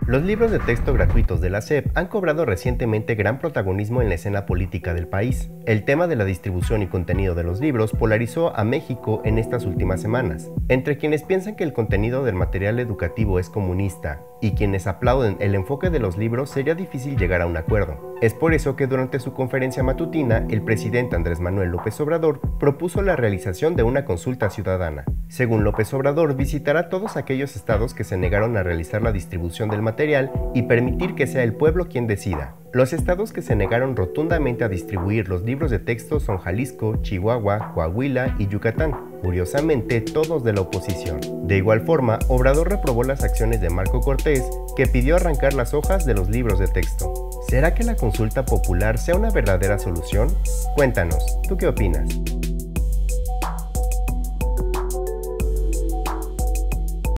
Los libros de texto gratuitos de la SEP han cobrado recientemente gran protagonismo en la escena política del país. El tema de la distribución y contenido de los libros polarizó a México en estas últimas semanas. Entre quienes piensan que el contenido del material educativo es comunista y quienes aplauden el enfoque de los libros, sería difícil llegar a un acuerdo. Es por eso que durante su conferencia matutina, el presidente Andrés Manuel López Obrador propuso la realización de una consulta ciudadana. Según López Obrador, visitará todos aquellos estados que se negaron a realizar la distribución del material y permitir que sea el pueblo quien decida. Los estados que se negaron rotundamente a distribuir los libros de texto son Jalisco, Chihuahua, Coahuila y Yucatán, curiosamente todos de la oposición. De igual forma, Obrador reprobó las acciones de Marco Cortés, que pidió arrancar las hojas de los libros de texto. ¿Será que la consulta popular sea una verdadera solución? Cuéntanos, ¿tú qué opinas?